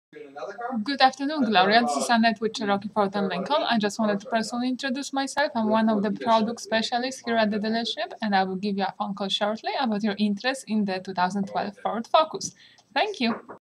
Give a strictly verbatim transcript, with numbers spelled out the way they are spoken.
Good afternoon, Gloria. This is Annette with Cherokee Ford and Lincoln. I just wanted to personally introduce myself. I'm one of the product specialists here at the dealership, and I will give you a phone call shortly about your interest in the two thousand twelve Ford Focus. Thank you.